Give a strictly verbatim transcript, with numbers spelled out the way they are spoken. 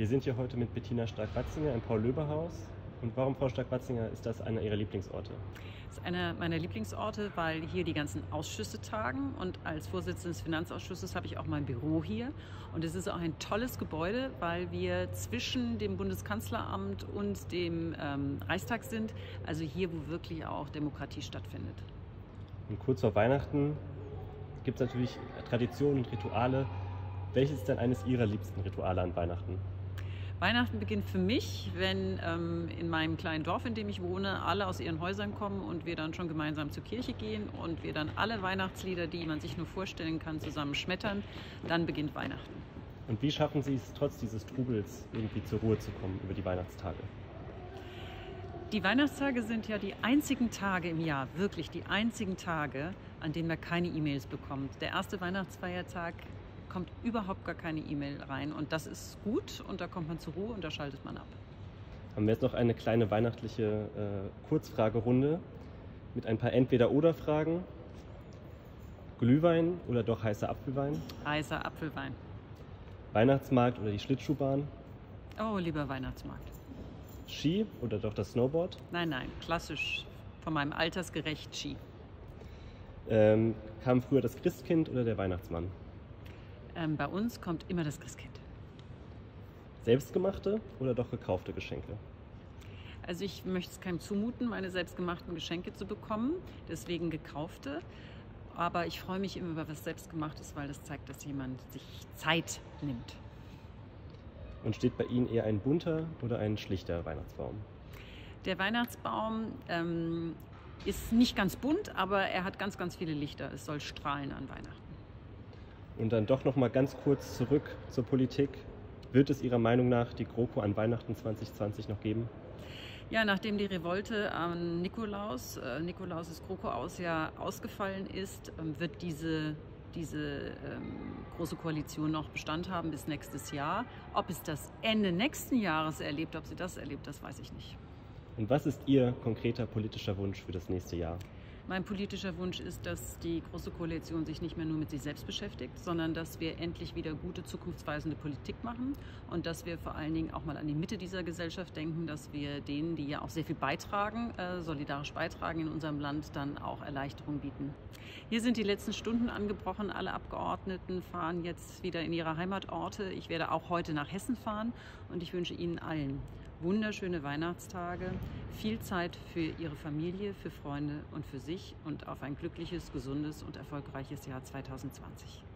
Wir sind hier heute mit Bettina Stark-Watzinger im Paul-Löbe-Haus. Und warum, Frau Stark-Watzinger, ist das einer Ihrer Lieblingsorte? Das ist einer meiner Lieblingsorte, weil hier die ganzen Ausschüsse tagen. Und als Vorsitzende des Finanzausschusses habe ich auch mein Büro hier. Und es ist auch ein tolles Gebäude, weil wir zwischen dem Bundeskanzleramt und dem ähm, Reichstag sind. Also hier, wo wirklich auch Demokratie stattfindet. Und kurz vor Weihnachten gibt es natürlich Traditionen und Rituale. Welches ist denn eines Ihrer liebsten Rituale an Weihnachten? Weihnachten beginnt für mich, wenn ähm, in meinem kleinen Dorf, in dem ich wohne, alle aus ihren Häusern kommen und wir dann schon gemeinsam zur Kirche gehen und wir dann alle Weihnachtslieder, die man sich nur vorstellen kann, zusammen schmettern. Dann beginnt Weihnachten. Und wie schaffen Sie es, trotz dieses Trubels irgendwie zur Ruhe zu kommen über die Weihnachtstage? Die Weihnachtstage sind ja die einzigen Tage im Jahr, wirklich die einzigen Tage, an denen man keine E-Mails bekommt. Der erste Weihnachtsfeiertag kommt überhaupt gar keine E-Mail rein und das ist gut und da kommt man zur Ruhe und da schaltet man ab. Haben wir jetzt noch eine kleine weihnachtliche äh, Kurzfragerunde mit ein paar Entweder-oder-Fragen. Glühwein oder doch heißer Apfelwein? Heißer Apfelwein. Weihnachtsmarkt oder die Schlittschuhbahn? Oh, lieber Weihnachtsmarkt. Ski oder doch das Snowboard? Nein, nein, klassisch, von meinem Altersgerecht Ski. Ähm, kam früher das Christkind oder der Weihnachtsmann? Ähm, bei uns kommt immer das Christkind. Selbstgemachte oder doch gekaufte Geschenke? Also ich möchte es keinem zumuten, meine selbstgemachten Geschenke zu bekommen, deswegen gekaufte. Aber ich freue mich immer über was Selbstgemachtes, weil das zeigt, dass jemand sich Zeit nimmt. Und steht bei Ihnen eher ein bunter oder ein schlichter Weihnachtsbaum? Der Weihnachtsbaum ähm, ist nicht ganz bunt, aber er hat ganz, ganz viele Lichter. Es soll strahlen an Weihnachten. Und dann doch noch mal ganz kurz zurück zur Politik. Wird es Ihrer Meinung nach die GroKo an Weihnachten zwanzig zwanzig noch geben? Ja, nachdem die Revolte an Nikolaus, äh, Nikolaus' GroKo aus ja ausgefallen ist, ähm, wird diese, diese ähm, große Koalition noch Bestand haben bis nächstes Jahr. Ob es das Ende nächsten Jahres erlebt, ob sie das erlebt, das weiß ich nicht. Und was ist Ihr konkreter politischer Wunsch für das nächste Jahr? Mein politischer Wunsch ist, dass die Große Koalition sich nicht mehr nur mit sich selbst beschäftigt, sondern dass wir endlich wieder gute, zukunftsweisende Politik machen und dass wir vor allen Dingen auch mal an die Mitte dieser Gesellschaft denken, dass wir denen, die ja auch sehr viel beitragen, äh, solidarisch beitragen in unserem Land, dann auch Erleichterung bieten. Hier sind die letzten Stunden angebrochen. Alle Abgeordneten fahren jetzt wieder in ihre Heimatorte. Ich werde auch heute nach Hessen fahren und ich wünsche Ihnen allen wunderschöne Weihnachtstage, viel Zeit für Ihre Familie, für Freunde und für sich und auf ein glückliches, gesundes und erfolgreiches Jahr zweitausendzwanzig.